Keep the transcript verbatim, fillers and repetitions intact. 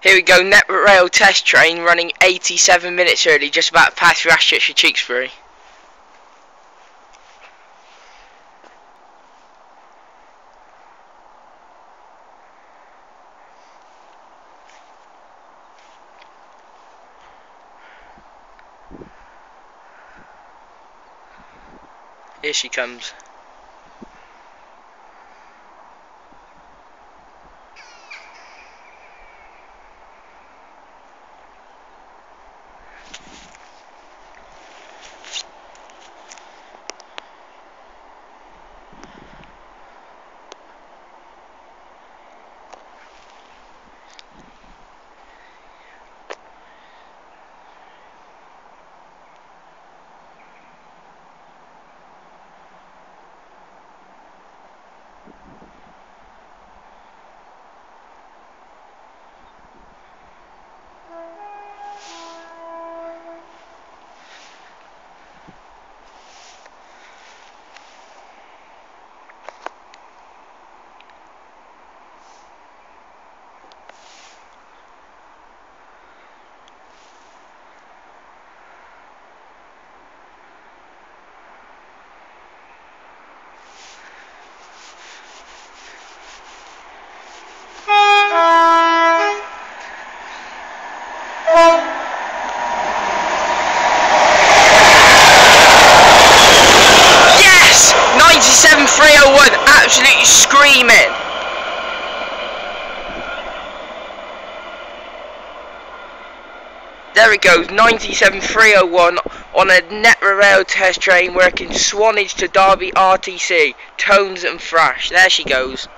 Here we go, network rail test train running eighty-seven minutes early, just about to pass through Ashchurch for Tewkesbury. Here she comes. Yes! ninety-seven three oh one, absolutely screaming. There it goes, ninety-seven three oh one on a network rail test train working Swanage to Derby R T C, tones and thrash. There she goes.